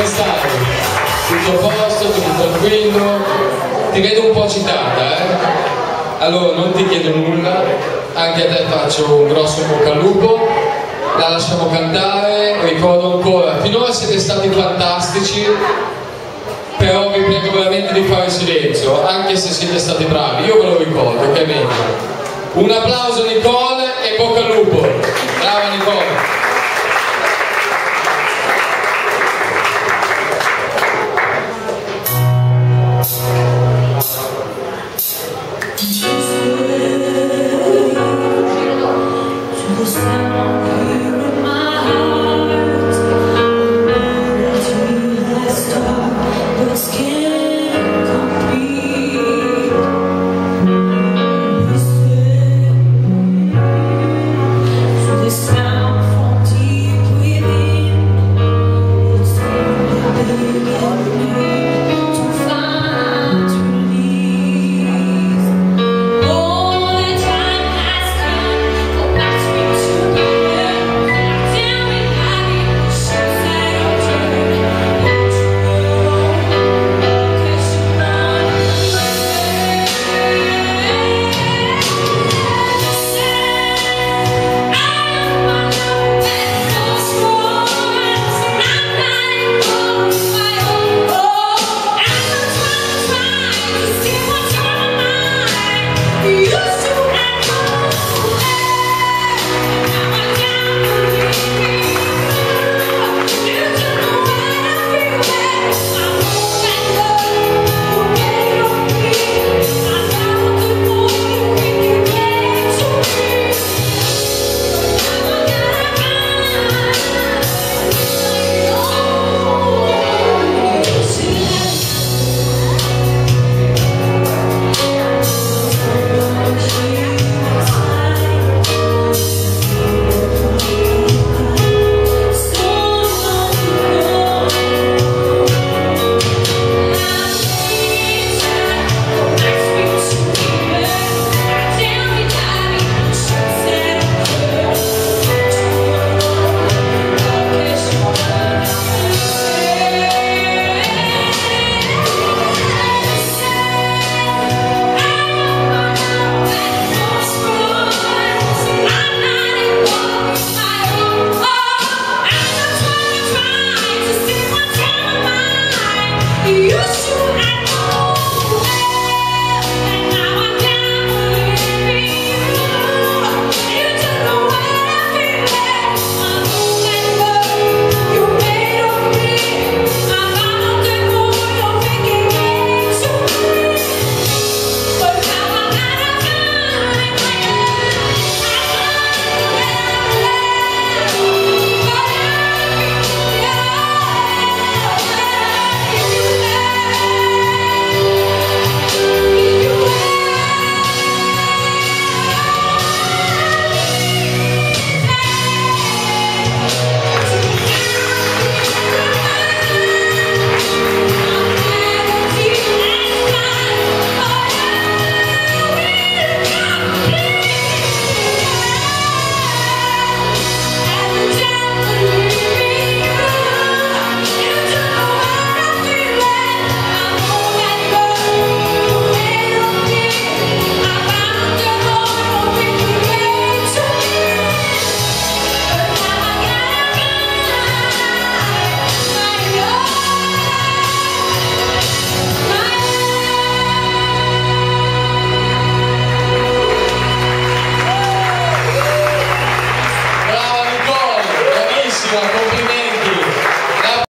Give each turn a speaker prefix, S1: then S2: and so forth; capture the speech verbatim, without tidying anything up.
S1: stai? Tutto a posto, tutto tranquillo? Ti vedo un po' agitata, eh? Allora non ti chiedo nulla, anche a te faccio un grosso bocca al lupo, la lasciamo cantare, ricordo ancora, finora siete stati fantastici, però vi prego veramente di fare silenzio, anche se siete stati bravi, io ve lo ricordo, che è meglio. Un applauso a Nicole e bocca al lupo. Brava Nicole.
S2: Just